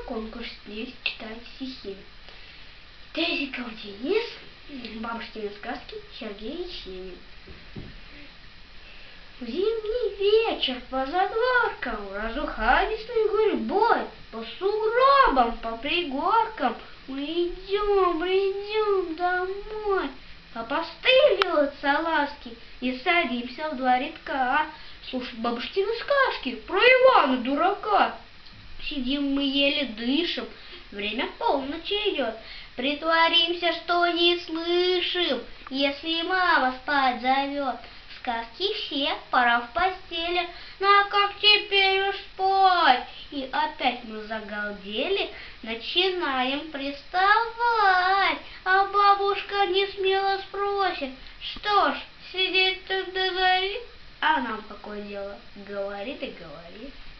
конкурс «Лезь читать стихи». Тезиков Денис, бабушкины сказки Сергей Есенин. В зимний вечер по задворкам разухабистной гурьбой, по сугробам, по пригоркам мы идем домой. Попостыливаются ласки и садимся в два рядка слушать бабушкины сказки про Ивана Дурака. Сидим мы еле дышим, время полночи идет. Притворимся, что не слышим, если мама спать зовет. Сказки все, пора в постели, ну а как теперь уж спать? И опять мы загалдели, начинаем приставать. А бабушка не смело спросит: что ж, сидеть тут до зари? А нам какое дело? Говорит и говорит.